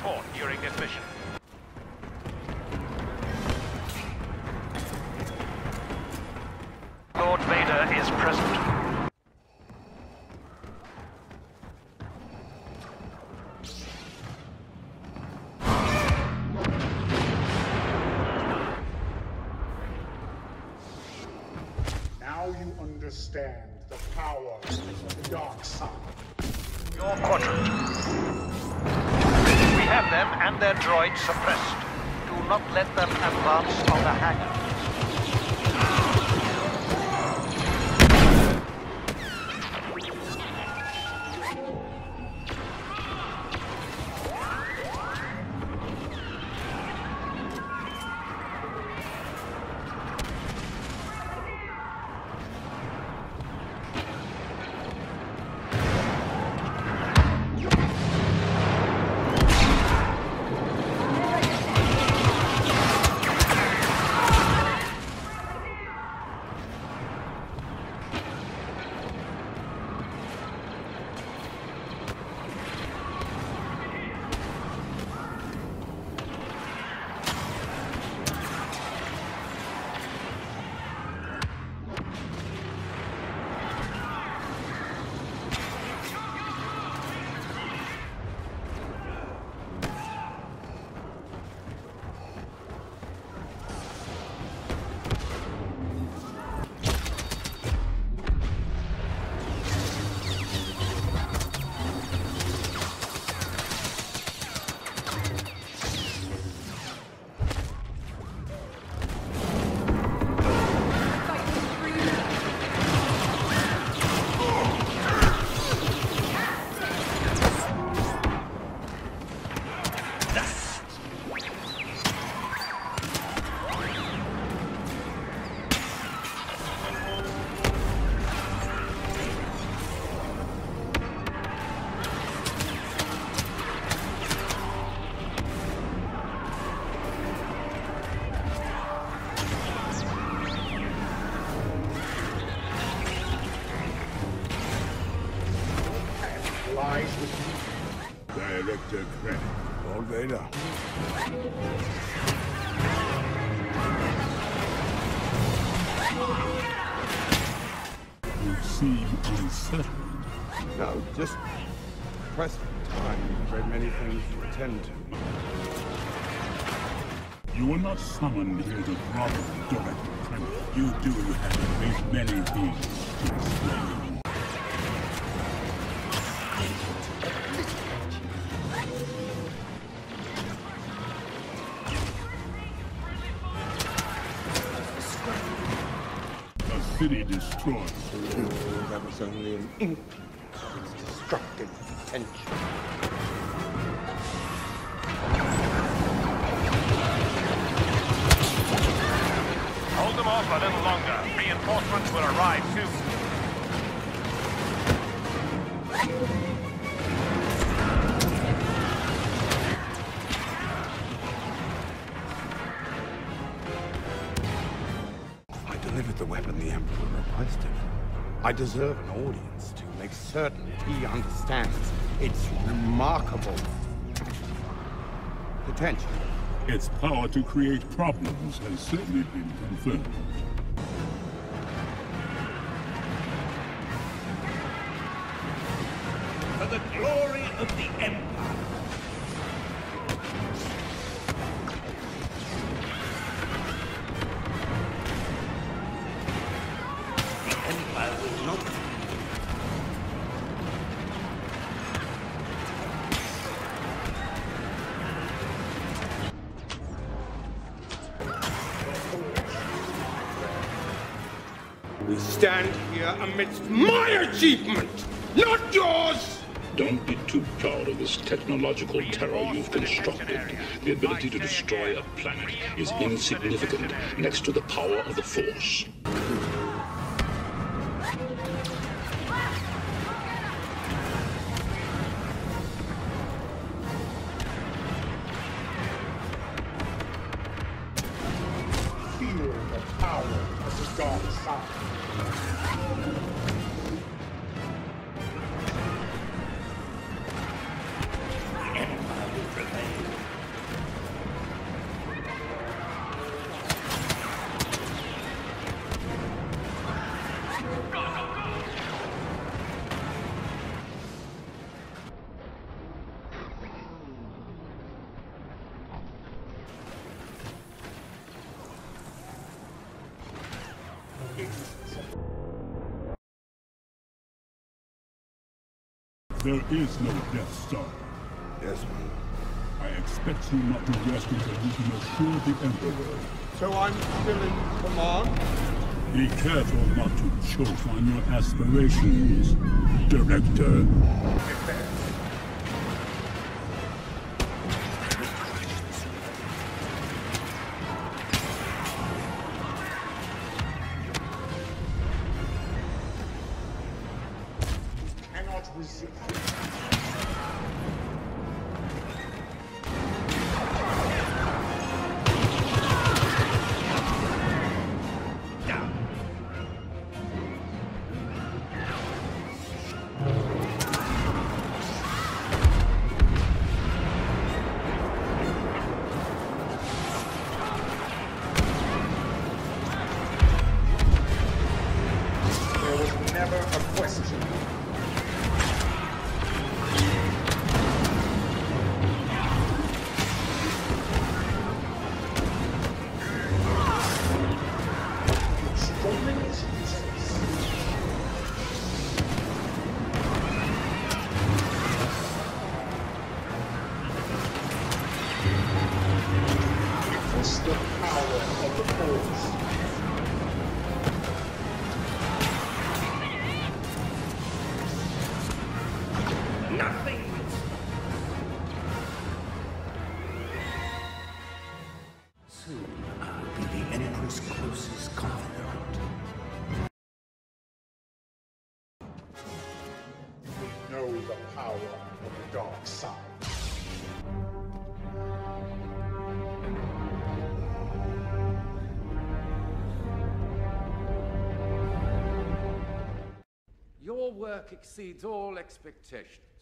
support during this mission. Lord Vader is present. Now you understand the power of the dark side. Your quadrant. We have them and their droids suppressed. Do not let them advance on the hangar. Lies with you. Director Krennic, Lord Vader. You seem unsettled. No, just pressed for time. Very many things to attend to. You were not summoned here to grovel, Director Krennic. You do have a great many things to explain. City destroyed. That was only an ink of its destructive potential. Hold them off a little longer. Reinforcements will arrive soon. Delivered the weapon the Emperor requested. I deserve an audience to make certain he understands its remarkable potential. Its power to create problems has certainly been confirmed. For the glory of the Empire. We stand here amidst my achievement, not yours! Don't be too proud of this technological terror you've constructed. The ability to destroy a planet is insignificant next to the power of the Force. Feel the power of the dark side. The Empire will prevail. There is no Death Star. Yes, man. I expect you not to rest until you can assure the Emperor. So I'm still in command? Be careful not to choke on your aspirations, Director. Cannot resist. There was never a question. Storming is useless. It was the power of the Force. Nothing. Soon I'll be the Emperor's closest confidant. We know the power of the dark side. Your work exceeds all expectation.